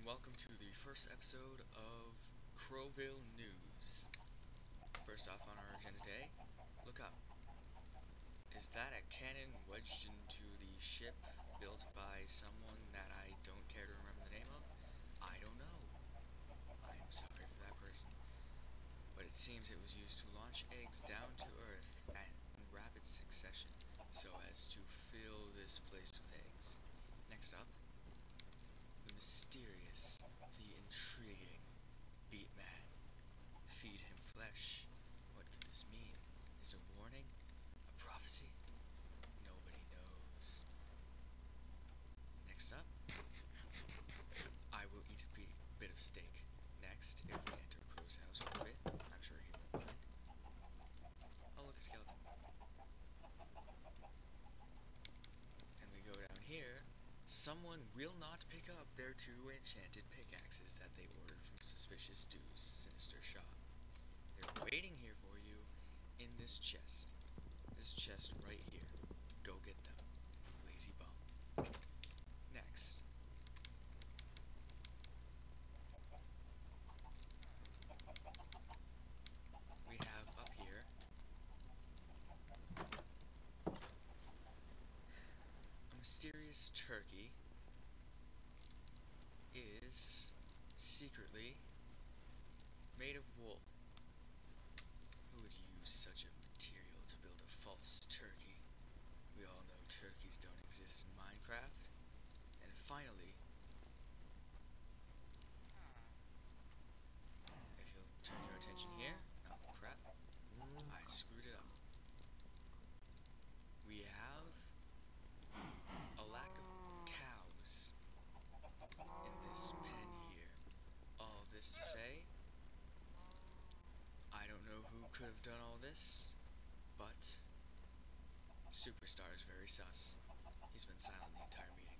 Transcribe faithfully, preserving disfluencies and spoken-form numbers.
and welcome to the first episode of Crowville News. First off on our agenda today, look up. Is that a cannon wedged into the ship built by someone that I don't care to remember the name of? I don't know. I am sorry for that person. But it seems it was used to launch eggs down to Earth at in rapid succession, so as to fill this place with eggs. Next up, the mysterious, the intriguing Beatman. Feed him flesh. What could this mean? Is it a warning? A prophecy? Nobody knows. Next up, I will eat a bit of steak. Next, if we enter Crow's house for a bit, I'm sure he won't mind. Oh, look, a skeleton. And we go down here. Someone will not pick up their two enchanted pickaxes that they ordered from Suspicious Dude's sinister shop. They're waiting here for you in this chest. This chest right here. Go get them. Lazy bum. Next. We have up here a mysterious turkey is secretly made of wool. Who would use such a material to build a false turkey? We all know turkeys don't exist in Minecraft. And finally, if you'll turn your attention here, oh crap, I screwed it up. We have a lack of cows in this pen here. All of this to say, I don't know who could have done all this, but Superstar is very sus. He's been silent the entire meeting.